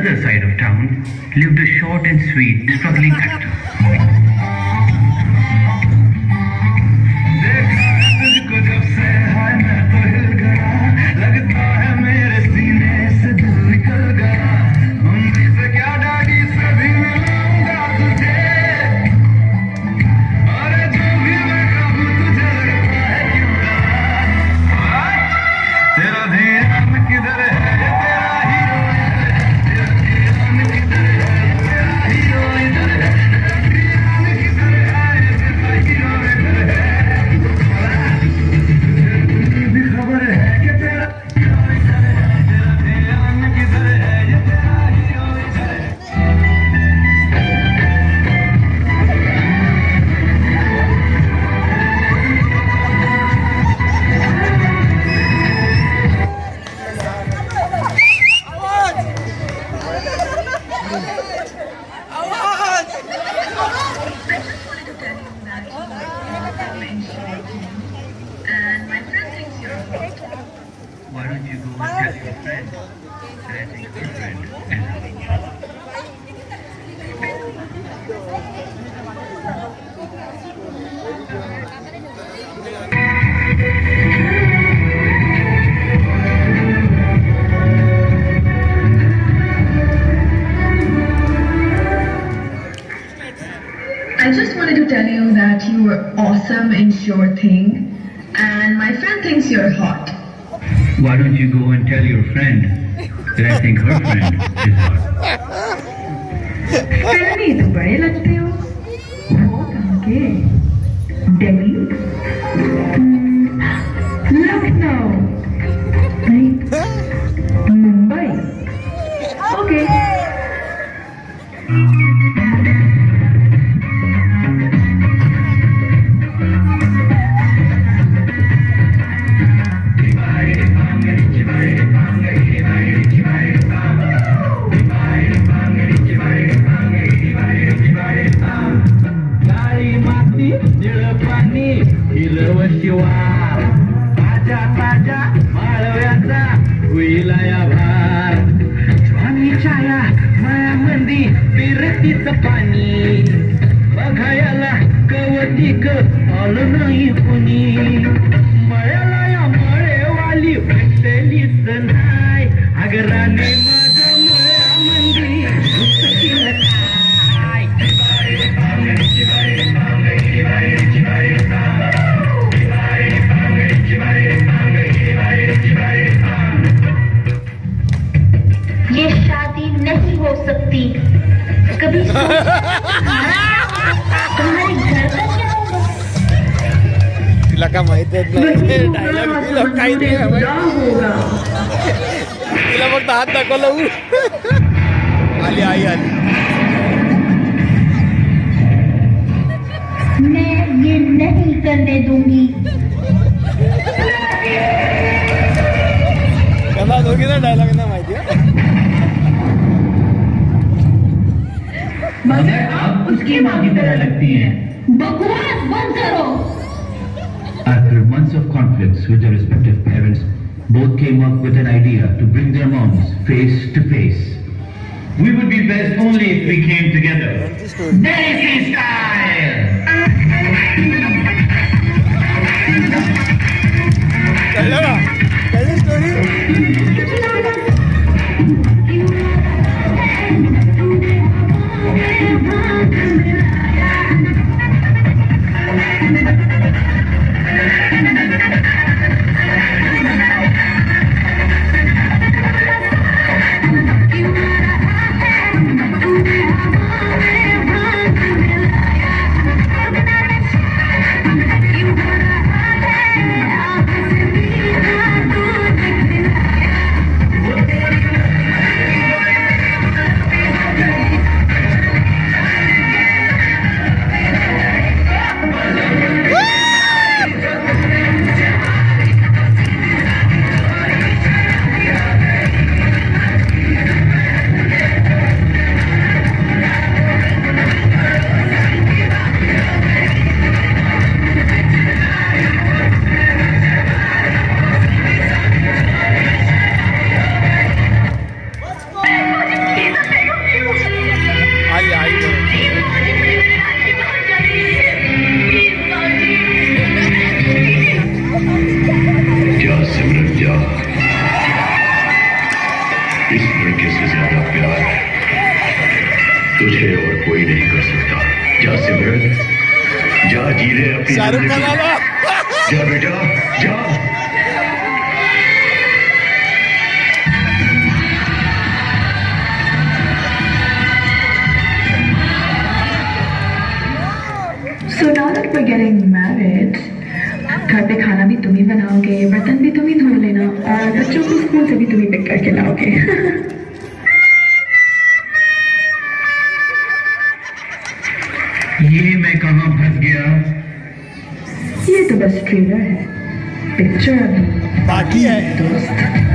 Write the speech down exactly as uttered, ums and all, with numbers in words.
other side of town lived a short and sweet, struggling actor. Why don't you go and tell your friend that I think your friend is having trouble? I just wanted to tell you that you were awesome in Sure Thing, and my friend thinks you're hot. Why don't you go and tell your friend that I think her friend is hot? नहीं तो बड़े लगते हो। वो कहाँ के? दिल्ली? लखनऊ? नहीं? Mumbai? Okay. ताजा ताजा माळव्याचा विलाया भार स्वामी छाया मायामंदी फिरतीचं पाणी बघायला कवतिक आलं नाही कुणी मळ्याला या मळेवाली भेटलीच नाही आगराने माझ्या मळ्यामंदी घुसतील ये शादी नहीं हो सकती कभी तुम्हारे घर का क्या होगा तिला का माहित आहे डायलॉग तिला काही नाही तिला फक्त हात दाखवला आली आई आली मैं ये नहीं करने दूंगी कसा दोघी ना डायलॉग ना माहिती है मगर आप उसकी माँ की तरह लगती हैं। बकवास बंद करो। After months of conflicts with their respective parents, both came up with an idea to bring their moms face to face. We would be best only if we came together. Desi style! कळलं का? कळली story? You इस लड़के से ज्यादा प्यार तुझे और कोई नहीं कर सकता। जा सिमरन, जा जी ले अपनी शाहरुख खान वाला। जा बेटा जा। So now that we're getting married, घर पे खाना भी तुम ही बनाओगे, बर्तन भी तुम ही धो लेना और बच्चों को स्कूल से भी तुम ही पिक करके लाओगे। ये मैं कहाँ फंस गया? ये तो बस ट्रेलर है, पिक्चर अभी बाकी है दोस्त।